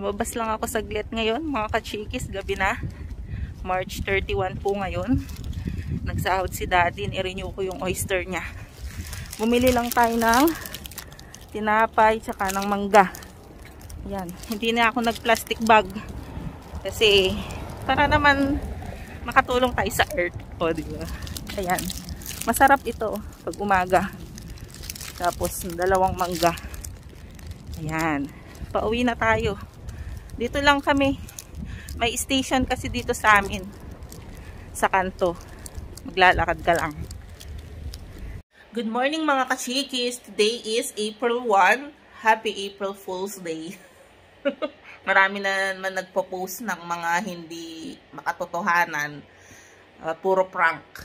Lumabas lang ako saglit ngayon, mga kachikis, gabi na. March 31 po ngayon. Nagsahod si Daddy, i-renew ko yung oyster niya. Bumili lang tayo ng tinapay tsaka ng mangga. Yan, hindi na ako nag-plastic bag. Kasi para naman makatulong tayo sa earth. O, diba? Ayan. Masarap ito pag umaga. Tapos dalawang mangga. Ayan. Pauwi na tayo. Dito lang kami. May station kasi dito sa amin. Sa kanto. Maglalakad ka lang. Good morning mga kachikis. Today is April 1. Happy April Fool's Day. Marami na naman nagpo-post ng mga hindi makatotohanan. Puro prank.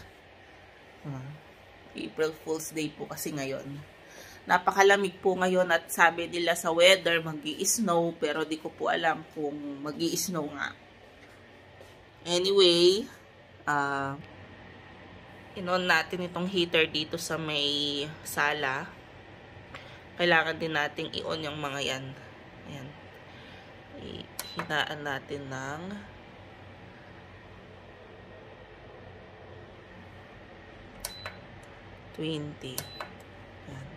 April Fool's Day po kasi ngayon. Napakalamig po ngayon at sabi nila sa weather mag-i-snow pero di ko po alam kung mag-i-snow nga. Anyway, in-on natin itong heater dito sa may sala. Kailangan din nating i-on yung mga yan. Ayan. Hinaan natin ng 20. Ayan.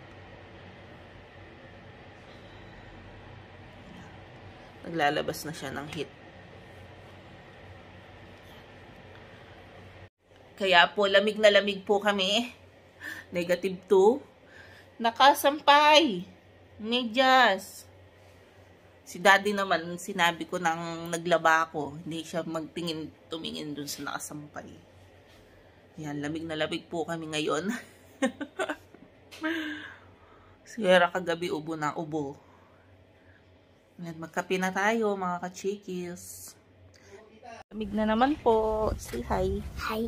Naglalabas na siya ng heat. Kaya po, lamig na lamig po kami. Negative 2. Nakasampay. Medyas. Si Daddy naman, sinabi ko nang naglaba ako. Hindi siya tumingin dun sa nakasampay. Yan, lamig na lamig po kami ngayon. Sigara kagabi ubo na ubo. Yan, magkape na tayo mga kachikis. Lamig na naman po. Say hi. Hi.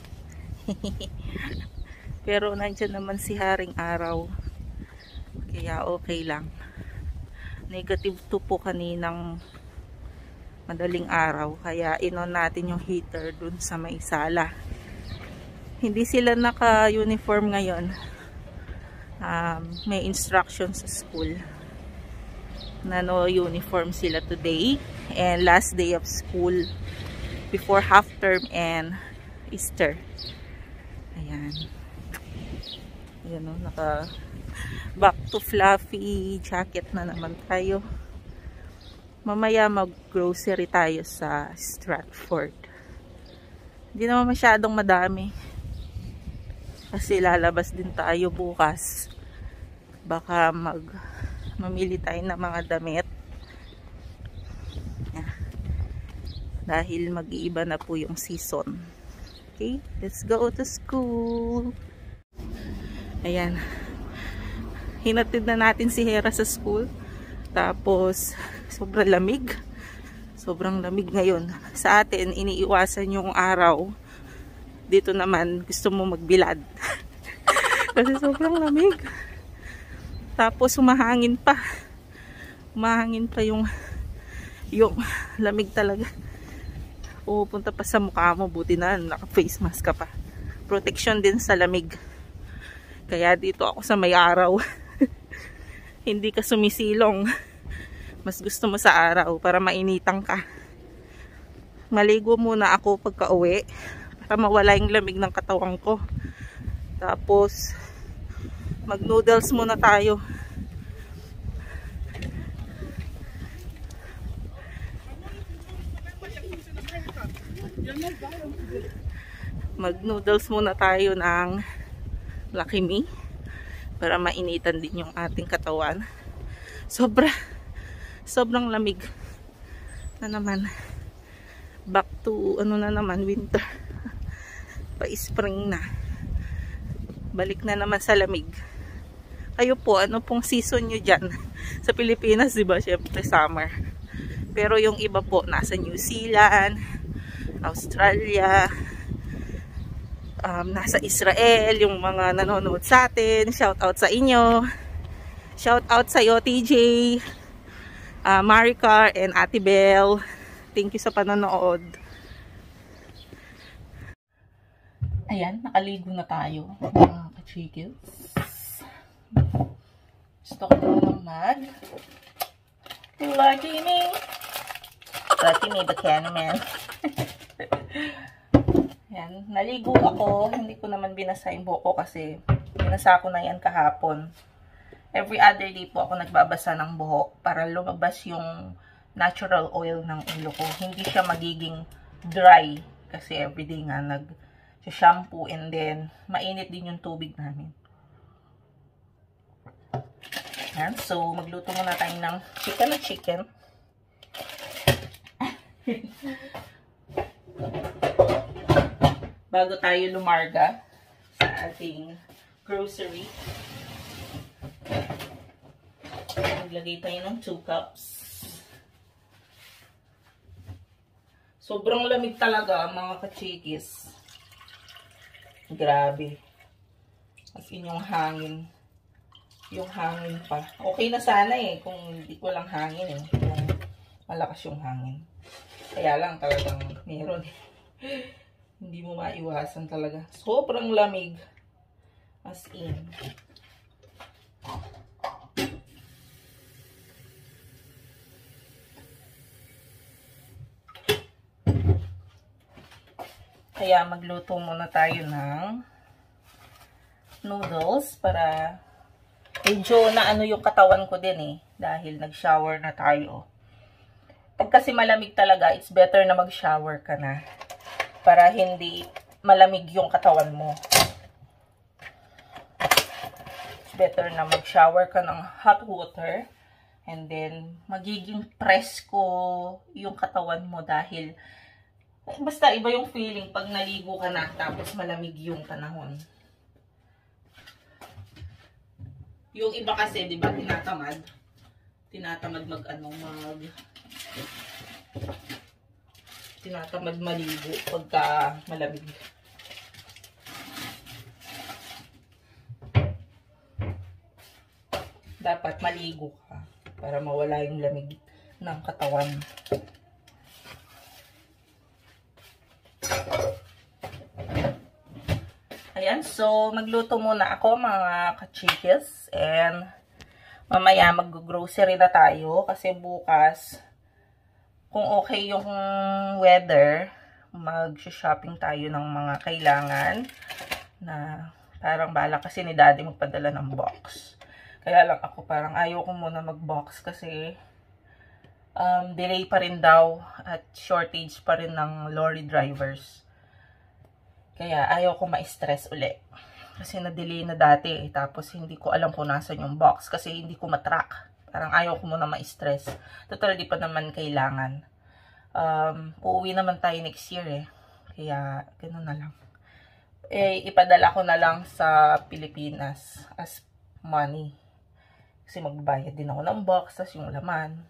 Pero nandyan naman si Haring Araw. Kaya okay lang. Negative 2 po kaninang madaling araw. Kaya inon natin yung heater dun sa may sala. Hindi sila naka-uniform ngayon. May instructions sa school na no uniform sila today and last day of school before half term and Easter. Ayan. Ayan o, naka back to fluffy jacket na naman tayo. Mamaya mag-grocery tayo sa Stratford. Hindi naman masyadong madami. Kasi lalabas din tayo bukas. Baka mamili tayo ng mga damit. Dahil mag-iiba na po yung season. Okay, let's go to school. Ayan. Hinatid na natin si Hera sa school. Tapos, sobrang lamig. Sobrang lamig ngayon. Sa atin, iniiwasan yung araw. Dito naman, gusto mo magbilad. Kasi sobrang lamig. Tapos, humahangin pa. Humahangin pa yung lamig talaga. Pupunta pa sa mukha mo. Buti na, naka-face mask ka pa. Protection din sa lamig. Kaya dito ako sa may araw. Hindi ka sumisilong. Mas gusto mo sa araw para mainitan ka. Maligo muna ako pagka uwi para mawala yung lamig ng katawan ko. Tapos mag-noodles muna tayo. Mag-noodles muna tayo ng Lucky Me para mainitan din yung ating katawan. Sobrang lamig na naman. Back to na naman, winter. Pa-spring na. Balik na naman sa lamig. Kayo po, ano pong season nyo dyan? Sa Pilipinas, diba? Siyempre summer. Pero yung iba po, nasa New Zealand, Australia, nasa Israel, yung mga nanonood sa atin. Shout out sa inyo. Shout out sa iyo, TJ, Maricar, and Ate Belle. Thank you sa panonood. Ayan, nakaligo na tayo, mga kachikils. Gusto ko na mag Lucky Me. But you made the Candyman. Yan. Naligo ako. Hindi ko naman binasa yung buhok ko kasi binasa ko na yan kahapon. Every other day po ako nagbabasa ng buhok para lumabas yung natural oil ng ulo ko. Hindi siya magiging dry kasi everyday nga nag-shampoo and then mainit din yung tubig namin. Yan. So, magluto muna tayo ng chicken. Bago tayo lumarga sa ating grocery. Maglagay tayo ng 2 cups. Sobrang lamig talaga mga kachikis. Grabe. As in yung hangin. Yung hangin pa. Okay na sana eh kung hindi ko lang hangin eh. Kung malakas yung hangin. Kaya lang talagang meron eh. Hindi mo maiwasan talaga. Sobrang lamig. As in. Kaya magluto muna tayo ng noodles para medyo na ano yung katawan ko din eh. Dahil nag-shower na tayo. Pag kasi malamig talaga, it's better na mag-shower ka na. Para hindi malamig yung katawan mo. It's better na mag-shower ka ng hot water. And then, magiging presko yung katawan mo dahil basta iba yung feeling pag naligo ka na tapos malamig yung panahon. Yung iba kasi, di ba, tinatamad maligo pagka malamig. Dapat maligo ka para mawala yung lamig ng katawan. Ayan, so magluto muna ako mga kachikis and mamaya mag-grocery na tayo kasi bukas kung okay yung weather, mag-shopping tayo ng mga kailangan na parang bala kasi ni daddy magpadala ng box. Kaya lang ako parang ayaw ko muna mag-box kasi delay pa rin daw at shortage pa rin ng lorry drivers. Kaya ayaw ko ma-stress uli. Kasi na-delay na dati eh, tapos hindi ko alam kung nasan yung box kasi hindi ko matrack. Parang ayaw ko muna ma-stress. Total, di pa naman kailangan. Uuwi naman tayo next year eh. Kaya, gano'n na lang. Eh, ipadala ko na lang sa Pilipinas as money. Kasi magbayad din ako ng box, tas yung laman.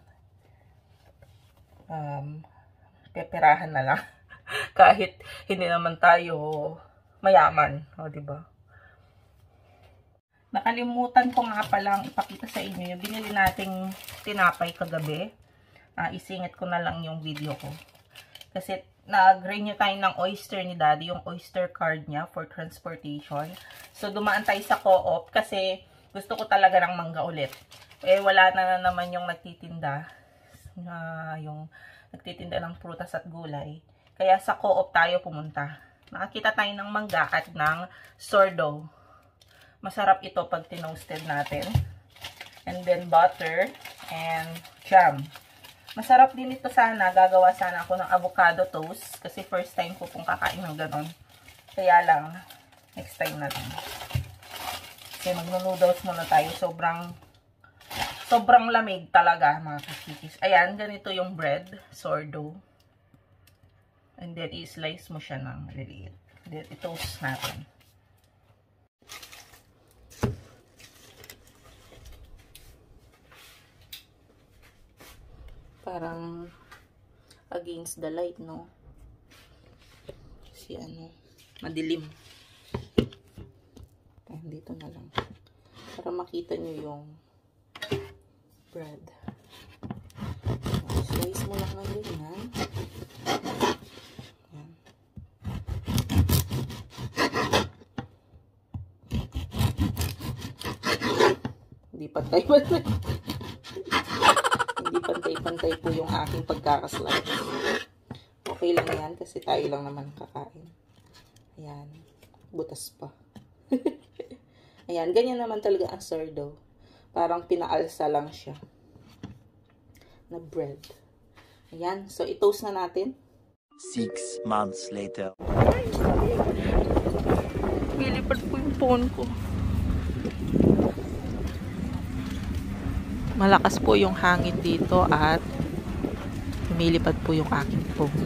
Peperahan na lang. Kahit hindi naman tayo mayaman. O, diba? Nakalimutan ko nga palang ipakita sa inyo yung binili nating tinapay kagabi. Isingit ko na lang yung video ko. Kasi nag-renew tayo ng oyster ni daddy, yung oyster card niya for transportation. So dumaan tayo sa co-op kasi gusto ko talaga ng mangga ulit. Eh wala na naman yung nagtitinda. Yung nagtitinda ng prutas at gulay. Kaya sa co-op tayo pumunta. Nakakita tayo ng mangga at ng sourdough. Masarap ito pag tinoasted natin. And then butter and jam. Masarap din ito sana. Gagawa sana ako ng avocado toast. Kasi first time ko pong kakain ng ganon. Kaya lang, next time na lang. Kasi magno-noodles muna tayo. Sobrang lamig talaga mga kasikis. Ayan, ganito yung bread. Sourdough. And then, i-slice mo siya ng maliliit. Then, i-toast natin. Parang against the light, no? Kasi madilim. Ayan, dito na lang. Para makita nyo yung bread. Slice mo lang ng ganyan. Ayan. Hindi pantay-pantay. Hindi pantay-pantay pantay po yung aking pagkakaslice. Okay lang yan kasi tayo lang naman kakain. Ayan. Butas pa. Ayan. Ganyan naman talaga ang sourdough. Parang pinaalsa lang siya na bread. Ayan. So, i-toast na natin. 6 months later. Lilipad po yung phone ko. Malakas po yung hangin dito at lumilipad po yung aking phone.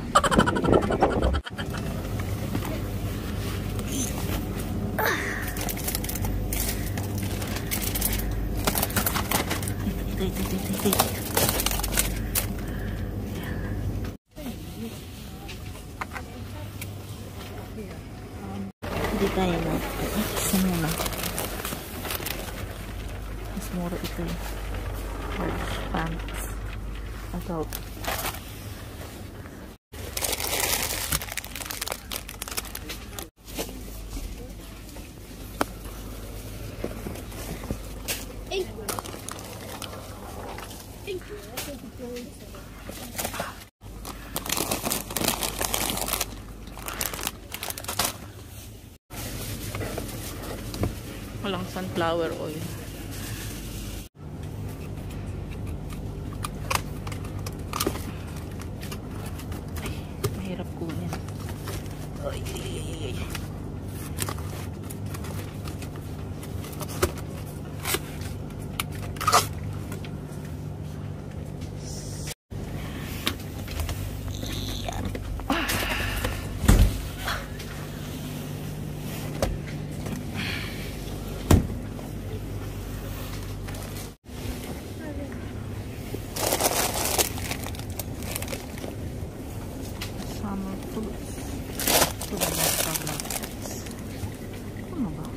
Hindi tayo na. Isa muna. Mas mura ito eh. Pants. Adult. Walang sunflower oil. Ay, mahirap kunin. Ay, ay, ay, ay. Summer fruits. Ito ba yung summer fruits? Ano ba?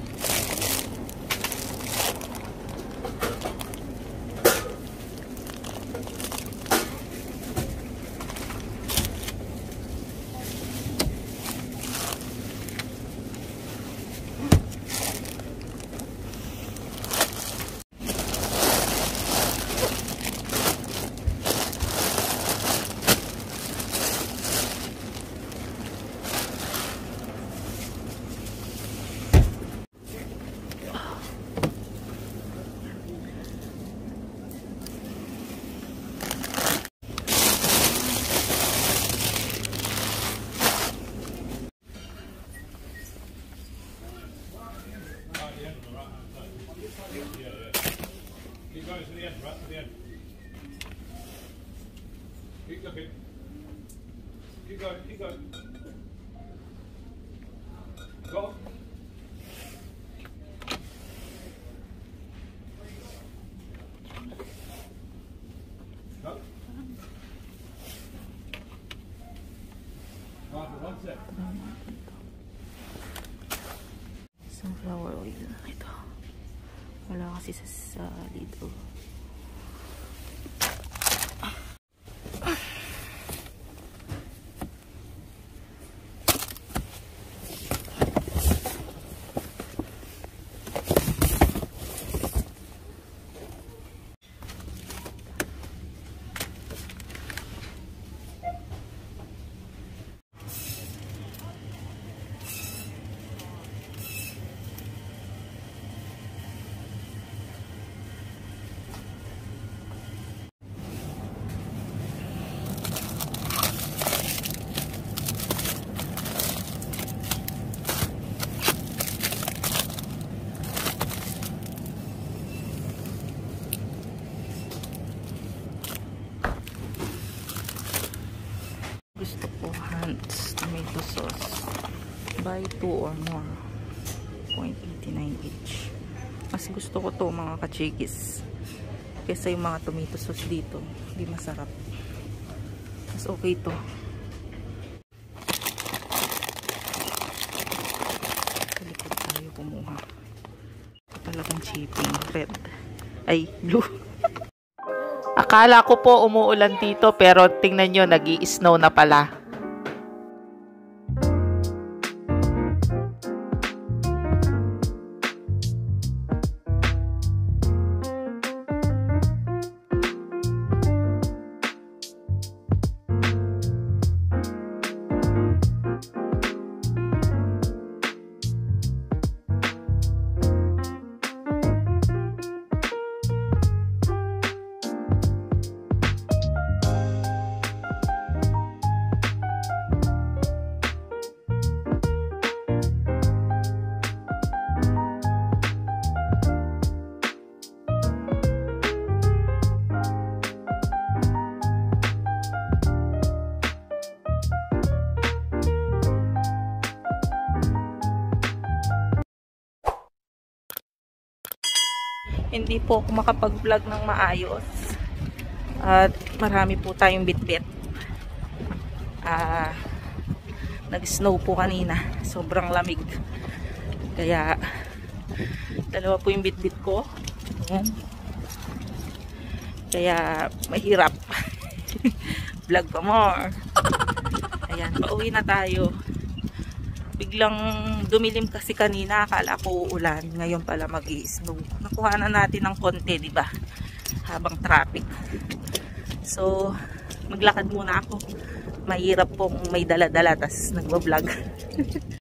Keep going to the end, right to the end. Keep looking. Keep going, keep going. Go on. No. Right, one sec. Sunflower oil na ito. Wala kasi sa dito. Gusto ko Hans tomato sauce. Buy 2 or more. 0.89 each. Mas gusto ko to mga kachikis. Kesa yung mga tomato sauce dito. Hindi masarap. Mas okay to. Talikod tayo kumuha. Talagang chipping. Red. Ay, blue. Akala ko po umuulan dito pero tingnan nyo, nag-i-snow na pala. hindi po ako makapag-vlog ng maayos. At marami po tayong bitbit. Nag-snow po kanina. Sobrang lamig. Kaya, dalawa po yung bitbit ko. Ayan. Kaya, mahirap. Vlog pa more. Ayan, pauwi na tayo. Biglang dumilim kasi kanina. Akala ko uulan. Ngayon pala mag-i-snow. Nakuha na natin ng konti, di ba? Habang traffic. So, maglakad muna ako. Mahirap pong may dala-dala tas nagbablog.